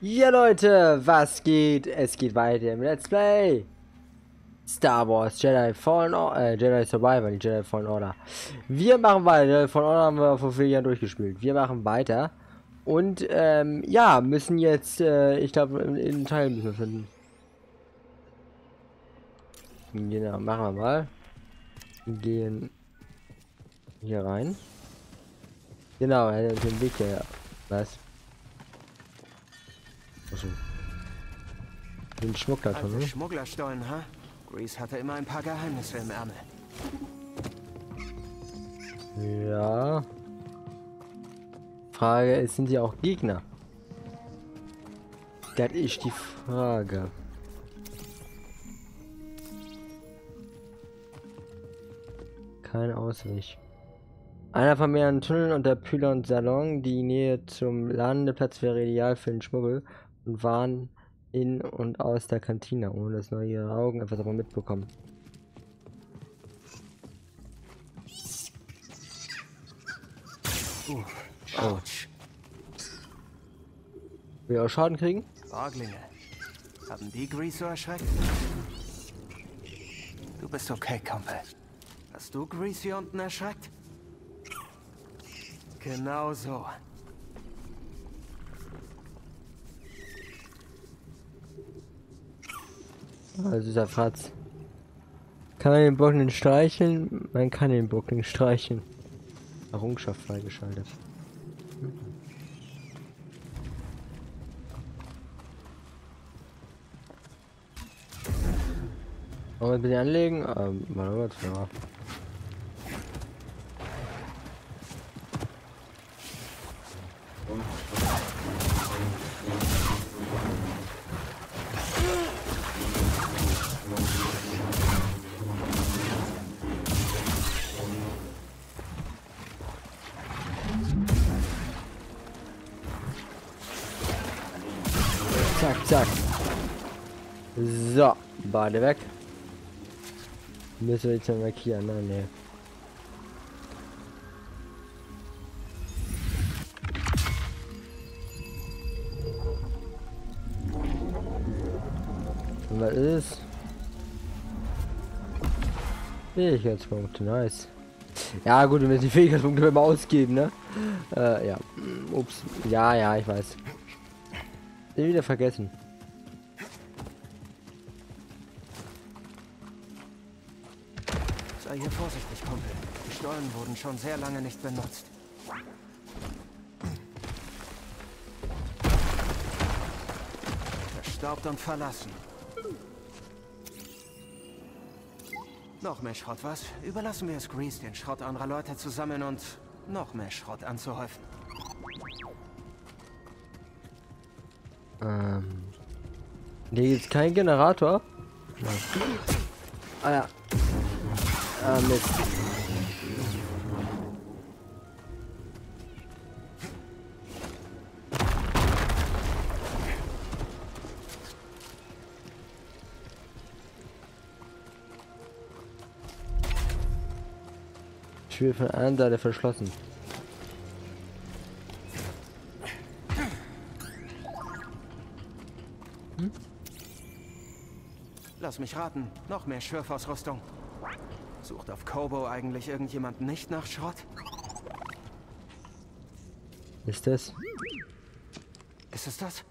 Ja Leute, was geht? Es geht weiter im Let's Play Star Wars Jedi Fallen Order, Jedi Survivor, die Jedi Fallen Order. Wir machen weiter. Jedi Fallen Order haben wir vor 4 Jahren durchgespielt. Wir machen weiter und ja, müssen jetzt, ich glaube, in Teil müssen wir finden. Genau, machen wir mal. Gehen hier rein. Genau, den Weg hier. Was? Achso. Den Schmugglertunnel. Alte Schmugglerstollen, ha? Grease hatte immer ein paar Geheimnisse im Ärmel. Ja. Frage ist, sind sie auch Gegner? Das ist die Frage. Kein Ausweg. Einer von mehreren Tunneln unter Pylon Salon. Die Nähe zum Landeplatz wäre ideal für den Schmuggel und waren in und aus der Kantine, ohne dass neue Augen etwas davon mitbekommen. Autsch. Will auch Schaden kriegen? Borglinge. Haben die Grease so erschreckt? Du bist okay, Kumpel. Hast du Grease hier unten erschreckt? Genau so. Also dieser Fratz. Kann man den Bockling streicheln? Man kann den Bockling streicheln. Errungenschaft freigeschaltet. Wollen wir bitte anlegen? Mal ja. Zack, zack. So, Bade weg. Müssen wir jetzt mal markieren, ne? Nee. Und was ist? Fähigkeitspunkte, nice. Ja gut, wir müssen die Fähigkeitspunkte immer ausgeben, ne? Ja. Ups. Ja, ich weiß. Den wieder vergessen. Sei hier vorsichtig, Kumpel. Die Stollen wurden schon sehr lange nicht benutzt. Verstaubt und verlassen. Noch mehr Schrott, was? Überlassen wir es Grease, den Schrott anderer Leute zu sammeln und noch mehr Schrott anzuhäufen. Hier gibt's keinen Generator. Nein. Ah ja. Mist. Ich will von einer Seite verschlossen. Lass mich raten, noch mehr Schürfausrüstung. Sucht auf Kobo eigentlich irgendjemand nicht nach Schrott? Ist das? Ist es das?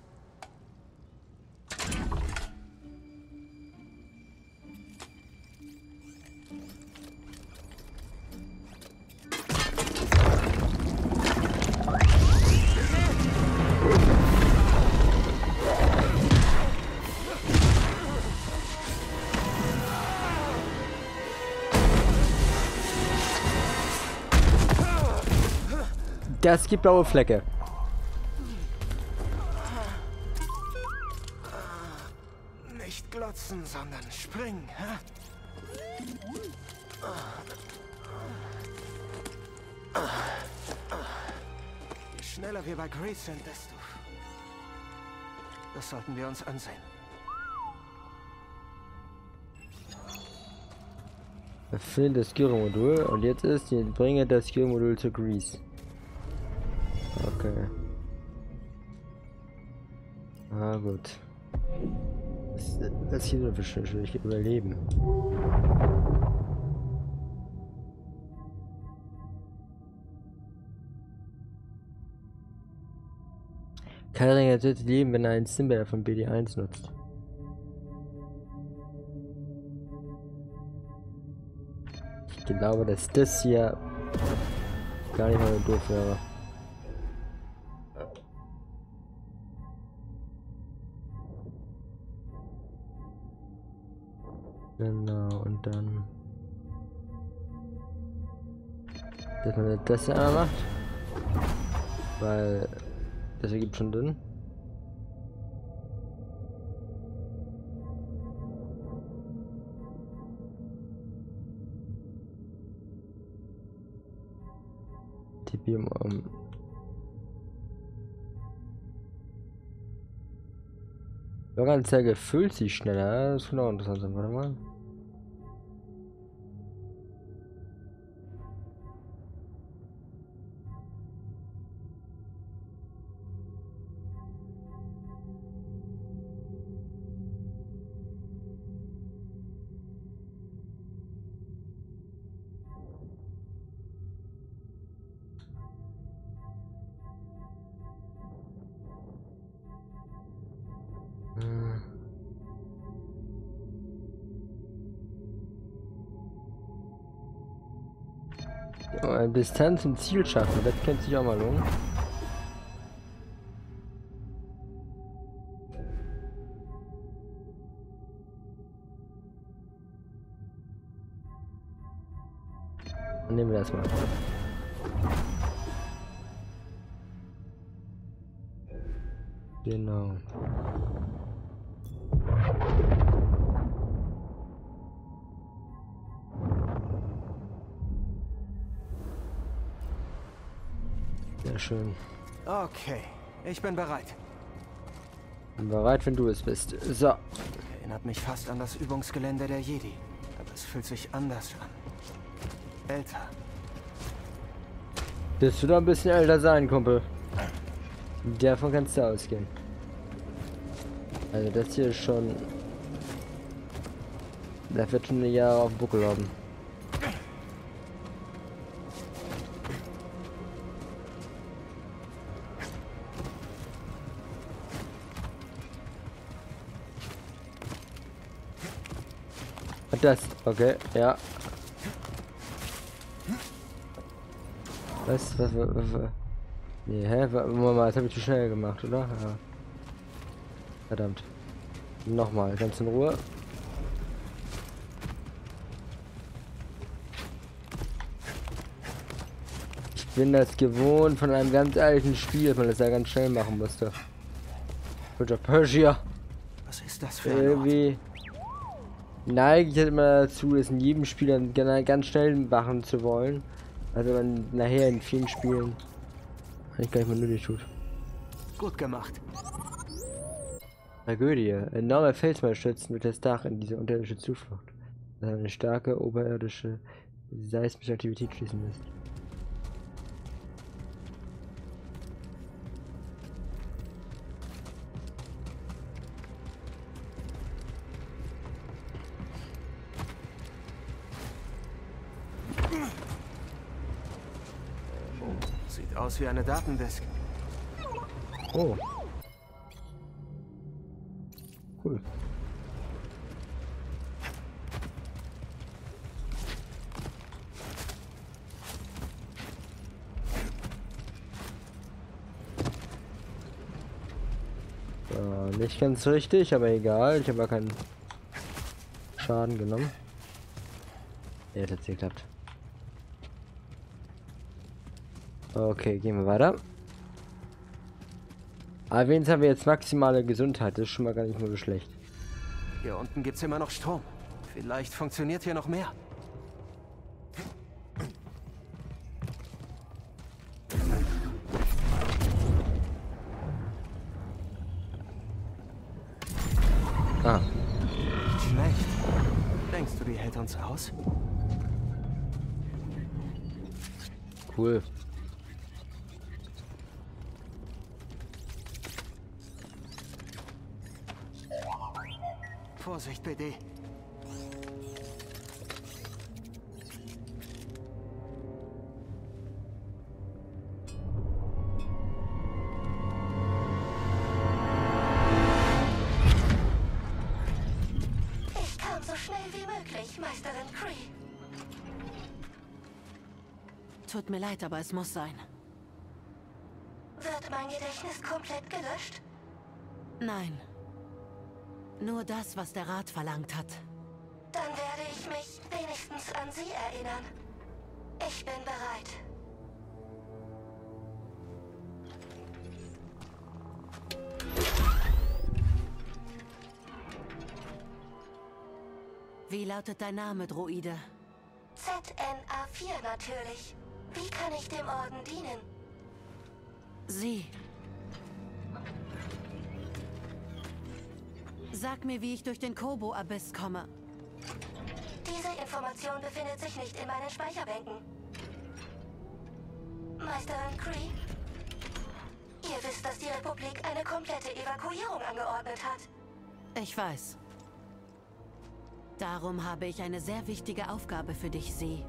Das gibt blaue Flecke. Nicht glotzen, sondern springen, hä? Je schneller wir bei Grease sind, desto... Das sollten wir uns ansehen. Erfüllen das Gyro-Modul und jetzt ist, bringe das Gyro-Modul zu Grease. Okay. Ah, gut. Das hier soll bestimmt überleben. Kein rettet Leben, wenn er einen Symbol von BD1 nutzt. Ich glaube, dass das hier gar nicht mal so doof wäre. Genau, und dann... dass man das ja einmal macht. Weil... das ergibt schon Sinn. Tibium Loganzeige füllt sich schneller. Das kann auch interessant sein. Warte mal. Distanz zum Ziel schaffen, das könnte sich auch mal lohnen. Dann nehmen wir das mal. Genau. Sehr schön. Okay, ich bin bereit. Bin bereit, wenn du es bist. So. Erinnert mich fast an das Übungsgelände der Jedi. Aber es fühlt sich anders an. Älter. Wirst du da ein bisschen älter sein, Kumpel. Davon kannst du ausgehen. Also das hier ist schon... da wird schon eine Jahre auf dem Buckel haben. Das, okay, ja. Was? Nee, hä? Moment, das habe ich zu schnell gemacht, oder? Ja. Verdammt. Nochmal, ganz in Ruhe. Ich bin das gewohnt von einem ganz alten Spiel, dass man das ja ganz schnell machen musste. Prince of Persia. Was ist das für ein Ort? Irgendwie neige ich halt immer dazu, es in jedem Spiel dann ganz schnell machen zu wollen. Also man nachher in vielen Spielen eigentlich gar nicht mehr nötig tut. Gut gemacht. Tragödie. Enorme Felswand stürzen durch das Dach in diese unterirdische Zuflucht. Das eine starke oberirdische seismische Aktivität schließen lässt. Sieht aus wie eine Datendisk. Oh. Cool. Nicht ganz richtig, aber egal. Ich habe ja keinen Schaden genommen. Ja, das hat geklappt. Okay, gehen wir weiter. Aber wenigstens haben wir jetzt maximale Gesundheit. Das ist schon mal gar nicht mal so schlecht. Hier unten gibt's immer noch Strom. Vielleicht funktioniert hier noch mehr. Ah. Nicht schlecht. Denkst du, die hält uns aus? Cool. Vorsicht, BD. Ich kam so schnell wie möglich, Meisterin Cree. Tut mir leid, aber es muss sein. Wird mein Gedächtnis komplett gelöscht? Nein. Nur das, was der Rat verlangt hat. Dann werde ich mich wenigstens an Sie erinnern. Ich bin bereit. Wie lautet dein Name, Droide? ZNA4 natürlich. Wie kann ich dem Orden dienen? Sie. Sag mir, wie ich durch den Kobo-Abyss komme. Diese Information befindet sich nicht in meinen Speicherbänken. Meisterin Cree? Ihr wisst, dass die Republik eine komplette Evakuierung angeordnet hat. Ich weiß. Darum habe ich eine sehr wichtige Aufgabe für dich, Sie.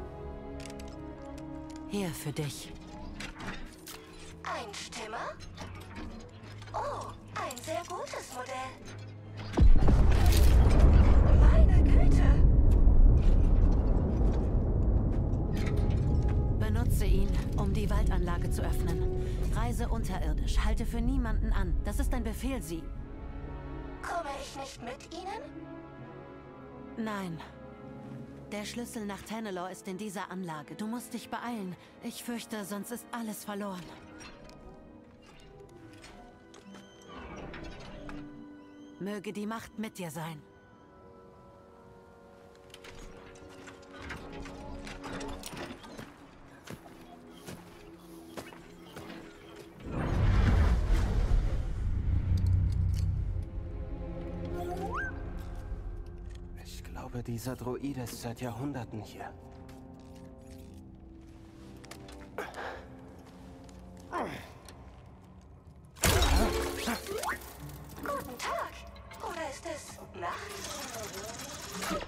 Hier für dich. Ein Stimmer? Oh, ein sehr gutes Modell. Meine Güte! Benutze ihn, um die Waldanlage zu öffnen. Reise unterirdisch, halte für niemanden an. Das ist ein Befehl, Sie. Komme ich nicht mit Ihnen? Nein. Der Schlüssel nach Tanalorr ist in dieser Anlage. Du musst dich beeilen. Ich fürchte, sonst ist alles verloren. Möge die Macht mit dir sein. Ich glaube, dieser Droide ist seit Jahrhunderten hier. Guten Tag! Oder ist es Nacht?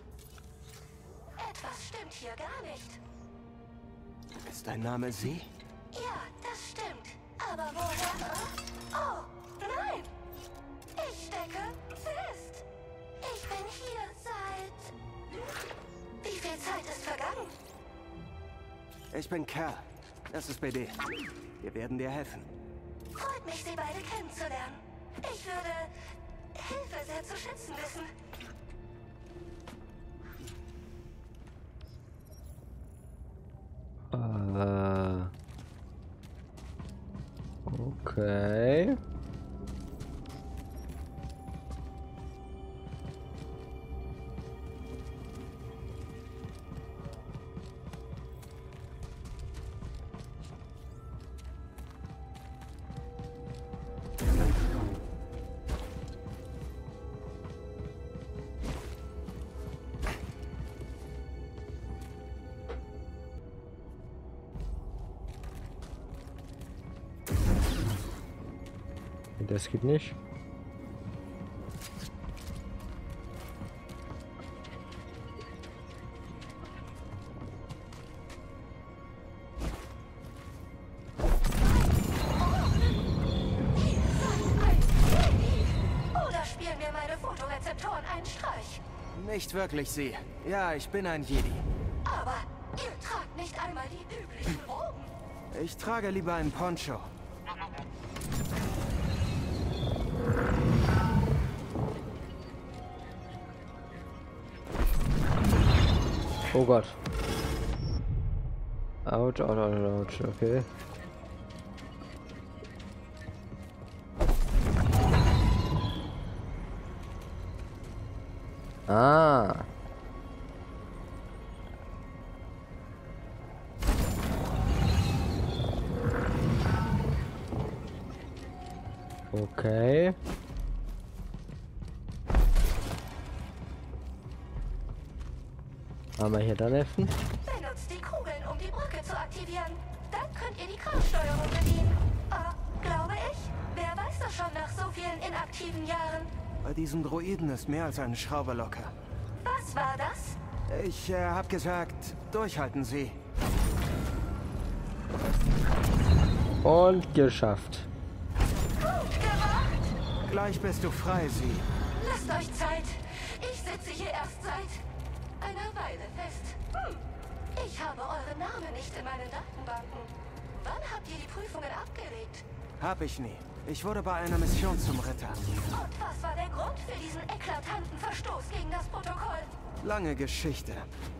Etwas stimmt hier gar nicht. Ist dein Name Sie? Ja, das stimmt. Aber woher? Oh, nein! Ich stecke fest! Ich bin hier seit... Wie viel Zeit ist vergangen? Ich bin Cal. Das ist BD. Wir werden dir helfen. Freut mich, Sie beide kennenzulernen. Ich würde Hilfe sehr zu schätzen wissen. Okay. Das geht nicht. Oder spielen mir meine Fotorezeptoren einen Streich? Nicht wirklich Sie. Ja, ich bin ein Jedi. Aber ihr tragt nicht einmal die üblichen Roben. Ich trage lieber einen Poncho. Oh Gott. Autsch, Autsch, Autsch, Autsch, okay. Ah. Okay. Haben wir hier dann helfen? Benutzt die Kugeln, um die Brücke zu aktivieren. Dann könnt ihr die Kraftsteuerung bedienen. Glaube ich. Wer weiß das schon nach so vielen inaktiven Jahren? Bei diesen Droiden ist mehr als eine Schraube locker. Was war das? Ich hab gesagt, durchhalten Sie. Und geschafft. Gut gemacht! Gleich bist du frei, Sie. Lasst euch Zeit. Ich sitze hier erst seit einer Weile fest. Ich habe eure Namen nicht in meinen Datenbanken. Wann habt ihr die Prüfungen abgelegt? Hab ich nie. Ich wurde bei einer Mission zum Ritter. Und was war der Grund für diesen eklatanten Verstoß gegen das Protokoll? Lange Geschichte.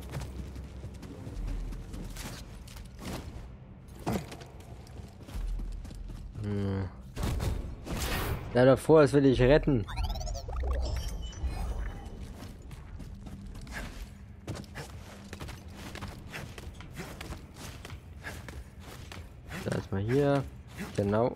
Ja, davor, es will ich retten. Da ist mal hier. Genau.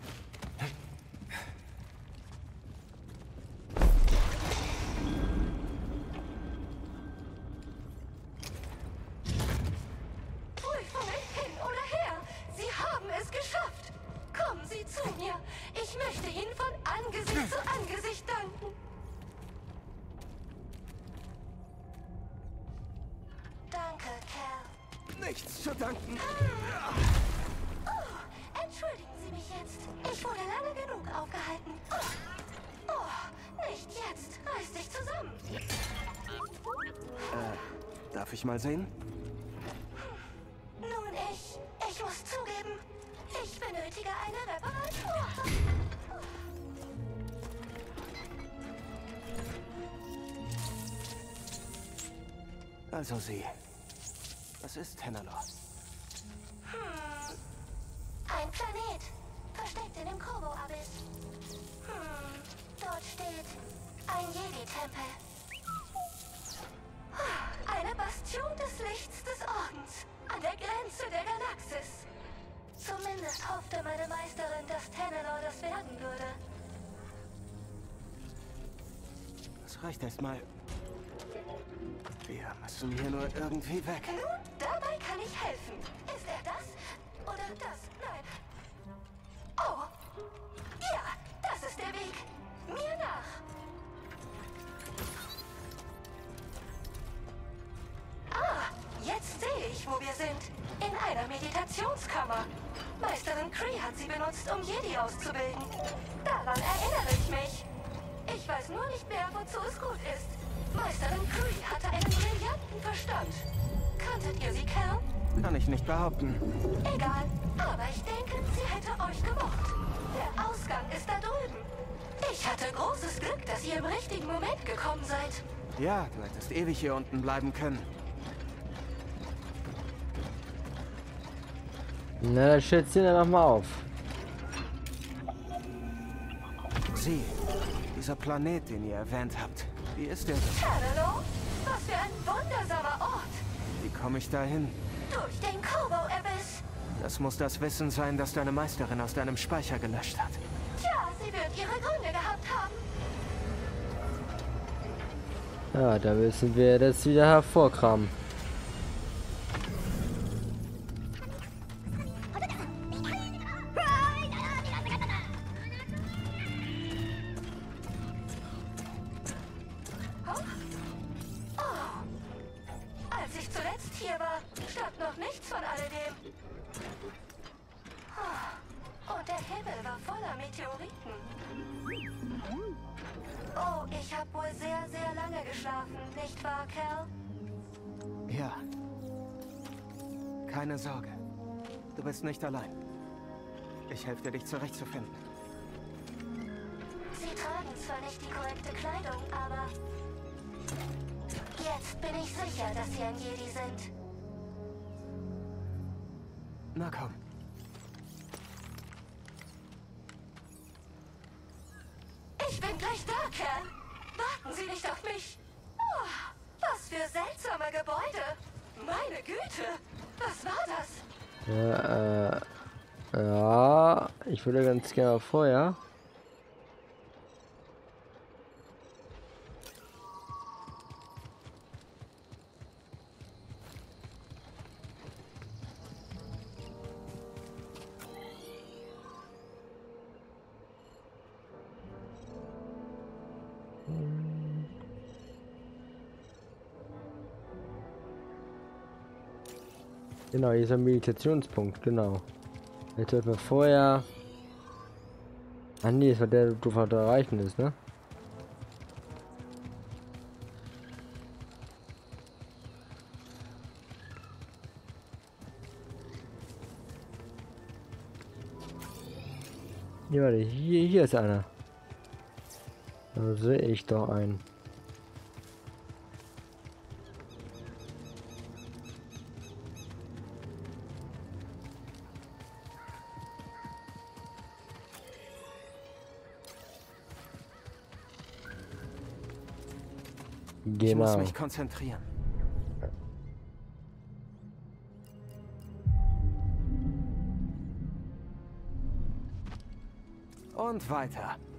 Prüfungen hin oder her. Sie haben es geschafft. Kommen Sie zu mir. Ich möchte Ihnen von Angesicht zu Angesicht danken. Danke, Cal. Nichts zu danken. Entschuldigen Sie mich jetzt. Ich wurde lange genug aufgehalten. Oh, nicht jetzt. Reiß dich zusammen. Darf ich mal sehen? Nun, ich muss zugeben, ich benötige eine Reparatur. Also Sie. Was ist Tenelor? Ein Planet, versteckt in dem Kobo-Abyss. Dort steht ein Jedi-Tempel. Eine Bastion des Lichts des Ordens, an der Grenze der Galaxis. Zumindest hoffte meine Meisterin, dass Tenelor das werden würde. Das reicht erstmal. Wir müssen hier nur irgendwie weg. Nun, dabei kann ich helfen. Ist er das? Oder das? Nein. Oh. Ja, das ist der Weg. Mir nach. Jetzt sehe ich, wo wir sind. In einer Meditationskammer. Meisterin Kree hat sie benutzt, um Jedi auszubilden. Daran erinnere ich mich. Ich weiß nur nicht mehr, wozu es gut ist. Meisterin Kree hatte einen brillanten Verstand. Kanntet ihr sie, Cal? Kann ich nicht behaupten. Egal, aber ich denke, sie hätte euch gemocht. Der Ausgang ist da drüben. Ich hatte großes Glück, dass ihr im richtigen Moment gekommen seid. Ja, du hättest ewig hier unten bleiben können. Na, dann schätzt ihn noch mal auf. Sie, dieser Planet, den ihr erwähnt habt, wie ist der? Hallo? Was für ein wundersamer Ort. Wie komme ich da hin? Durch den Kobo-Abyss. Das muss das Wissen sein, das deine Meisterin aus deinem Speicher gelöscht hat. Tja, sie wird ihre Gründe gehabt haben. Ja, da müssen wir das wieder hervorkramen. Als ich zuletzt hier war, stand noch nichts von alledem. Und der Himmel war voller Meteoriten. Oh, ich habe wohl sehr, sehr lange geschlafen, nicht wahr, Cal? Ja. Keine Sorge. Du bist nicht allein. Ich helfe dir, dich zurechtzufinden. Sie tragen zwar nicht die korrekte Kleidung, aber jetzt bin ich sicher, dass Sie ein Jedi sind. Na komm. Ich bin gleich da, Cal. Warten Sie nicht auf mich. Oh, was für seltsame Gebäude. Meine Güte. Was war das? Ja, ich würde ganz gerne vorher. Genau, hier ist ein Meditationspunkt, genau. Jetzt sollten wir vorher... Ah nee, das war der, du zu erreichen ist, ne? Ja, warte, hier ist einer. Da sehe ich doch einen. Ich muss Genau. mich konzentrieren. Und weiter.